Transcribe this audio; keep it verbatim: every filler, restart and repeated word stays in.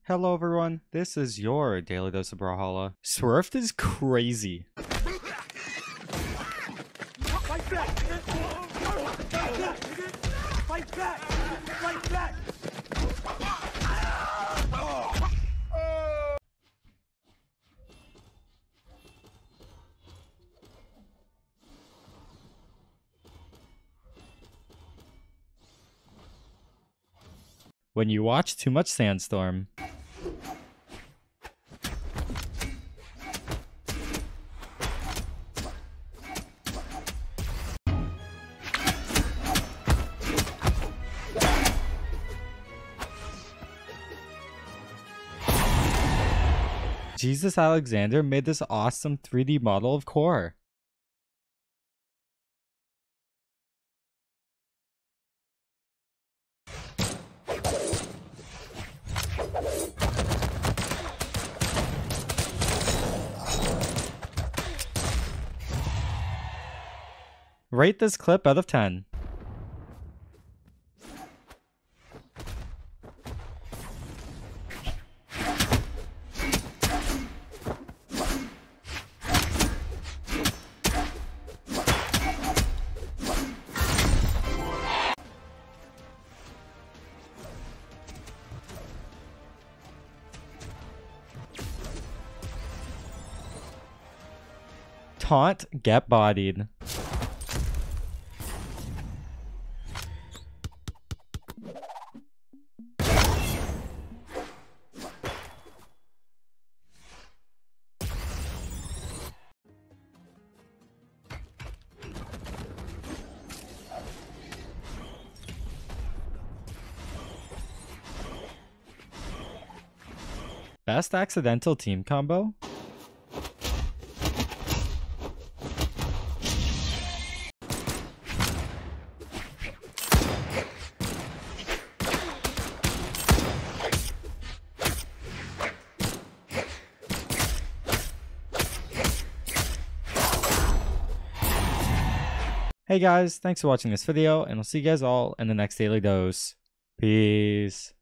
Hello everyone, this is your Daily Dose of Brawlhalla. Swirft is crazy. Fight back! Fight back! Fight back! When you watch too much Sandstorm. Jesusalexander made this awesome three D model of Core. Rate this clip out of ten. Taunt, get bodied. Best accidental team combo? Hey guys, thanks for watching this video, and I'll see you guys all in the next Daily Dose. Peace.